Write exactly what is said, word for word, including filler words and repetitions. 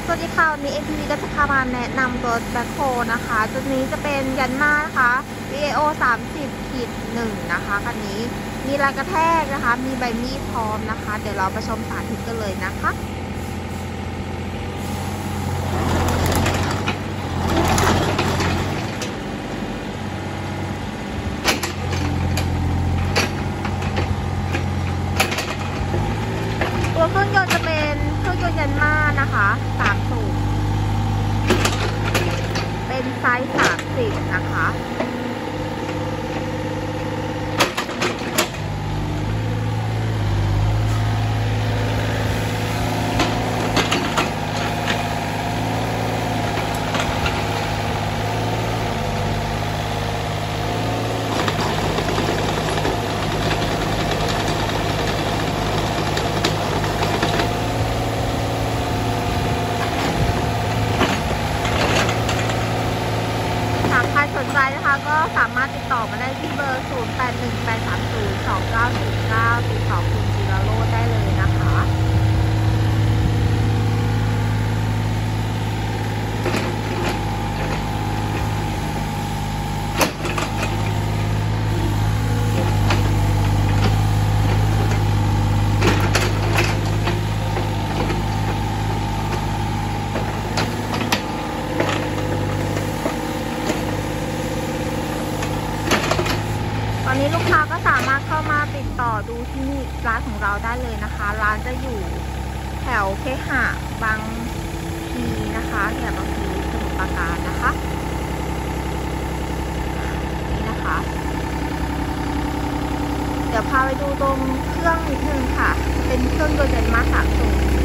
สวัสดีค่ะวันนี้ เอ็ม ที วี ก็จะพามาแนะนำรถแบ็คโฮนะคะตัวนี้จะเป็นยันมานะคะ วี เอ โอ สามสิบ หนึ่ง นะคะคันนี้มีรายกระแทกนะคะมีใบมีดพร้อมนะคะเดี๋ยวเราไปชมสาธิตกันเลยนะคะตัวเครื่องยนต์จะเป็นเครื่องยนต์ยันมานะคะสามสูบเป็นไซส์สามสิบนะคะใครสนใจนะคะก็สามารถติดต่อมาได้ที่เบอร์ ศูนย์ แปด หนึ่ง แปด สาม ศูนย์ สอง เก้า ศูนย์ เก้า ติดต่อคุณจิราโรจน์ได้เลยนะคะตอนนี้ลูกค้าก็สามารถเข้ามาติดต่อดูที่ร้านของเราได้เลยนะคะร้านจะอยู่แถวเคหะบางพลีนะคะแถวบางพลีสมุทรปราการนะคะนี่นะคะเดี๋ยวพาไปดูตรงเครื่องนิดนึงค่ะเป็นเครื่องยนต์ยันมาสามสูบ